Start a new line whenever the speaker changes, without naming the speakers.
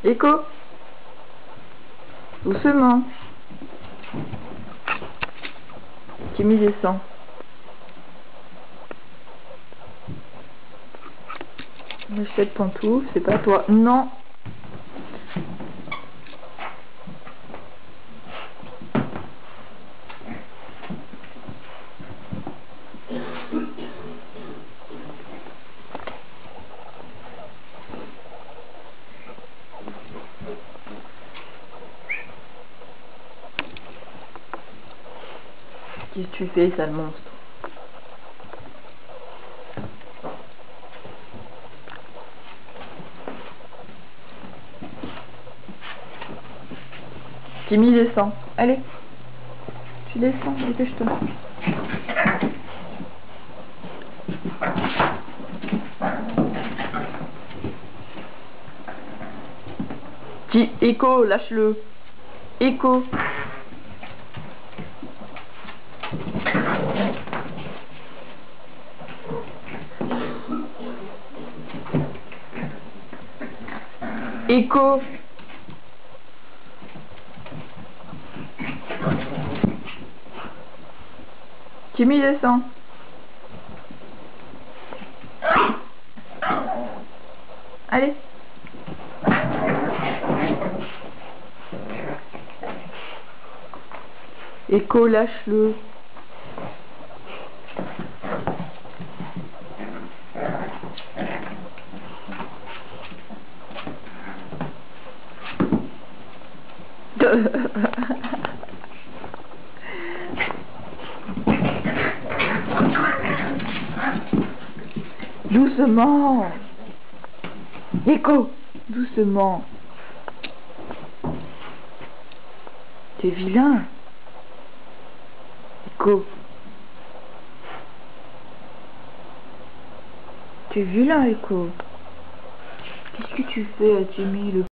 Écho. Doucement. Timmy descend. Achète pantoufle, c'est pas toi. Non. Qu'est-ce que tu fais, sale monstre? Timmy descend. Allez. Tu descends, dépêche-toi. Écho, lâche-le. Écho. Écho. Timmy descend. Allez. Écho, lâche-le. Doucement. Écho, doucement. T'es vilain. Écho. T'es vilain, Écho. Qu'est-ce que tu fais à Timmy, le